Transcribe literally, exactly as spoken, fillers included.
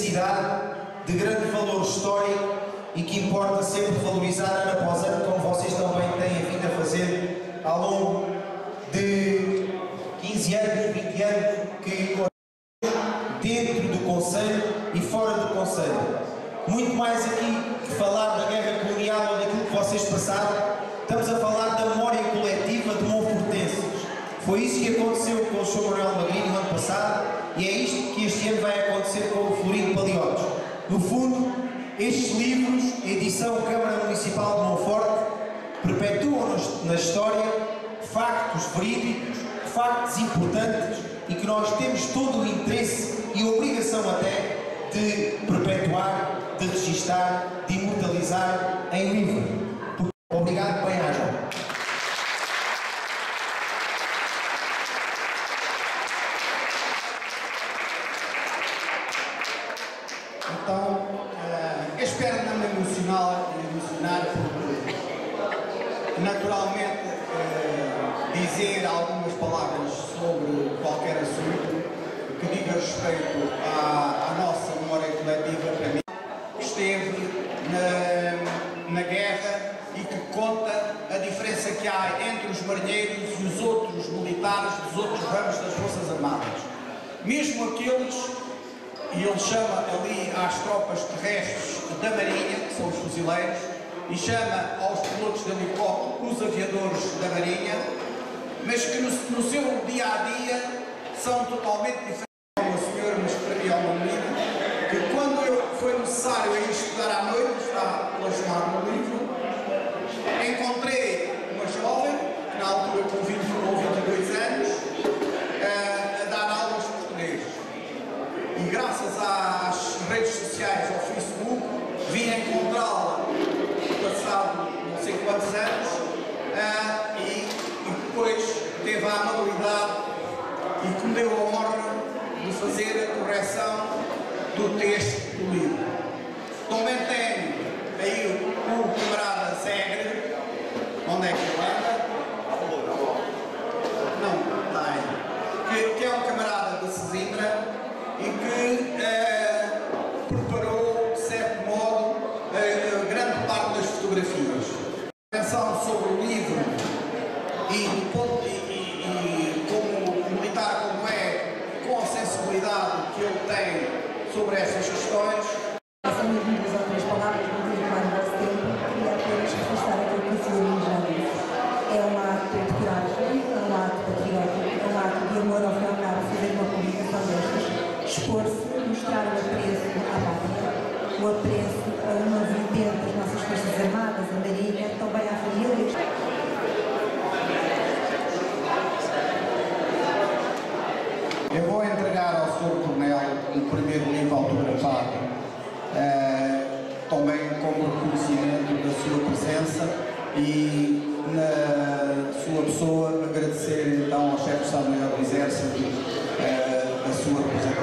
cidade de grande valor histórico e que importa sempre valorizar ano após ano, como vocês também têm vindo a fazer ao longo de quinze anos, vinte anos, que dentro do Conselho e fora do Conselho. Muito mais aqui que falar da guerra colonial ou daquilo que vocês passaram, estamos a falar da memória coletiva de monfortenses. Foi isso que aconteceu com o senhor Manuel Magrinho no ano passado e é isto que este ano vai acontecer com o Florido Paliotes. No fundo, estes livros, edição Câmara Municipal de Monforte, perpetuam na história factos verídicos, factos importantes e que nós temos todo o interesse e obrigação até de perpetuar, de registar, de imortalizar em livro. Obrigado, bem-aja. Então, uh, eu espero não me emocionar, emocionar porque, naturalmente, uh, dizer algumas palavras sobre qualquer assunto que diga respeito à, à nossa memória coletiva, para mim, esteve na, na guerra e que conta a diferença que há entre os marinheiros e os outros militares dos outros ramos das Forças Armadas. Mesmo aqueles, e ele chama ali às tropas terrestres da Marinha, que são os fuzileiros, e chama aos pilotos de helicóptero os aviadores da Marinha, mas que no, no seu dia-a-dia são totalmente diferentes. Uma senhora me escrevia a uma menina que quando eu, foi necessário ir estudar à noite, está plasmado no livro, encontrei uma jovem, que na altura com vinte ou vinte e dois anos, a, a dar aulas de português. E graças às redes sociais, ao Facebook, vim encontrá-la passado não sei quantos anos uh, e, e depois teve a amabilidade e que me deu a honra de fazer a correção do texto do livro. Também tem aí o, o camarada Zegre, onde é que ele anda? Não, está aí. Que, que é um camarada de Sesimbra e que eh, preparou, de certo modo, eh, grande parte das fotografias. Pensão sobre o livro e, e, e como militar como é, com a sensibilidade que ele tem sobre essas questões. São duas ou três palavras, não tenho mais o nosso tempo, queria apenas reforçar aquilo que o senhor já disse. É um ato de coragem, é um ato patriótico, é um ato de amor ao meu caro fazer uma publicação destas. Expor-se, mostrar o apreço à pátria, o apreço a uma vertente das nossas Forças Armadas, a Marinha, também à família. Eu vou entregar ao senhor Coronel o primeiro livro autografado, uh, também como reconhecimento da sua presença e na sua pessoa agradecer então ao chefe de Estado-Maior do Exército uh, a sua representação.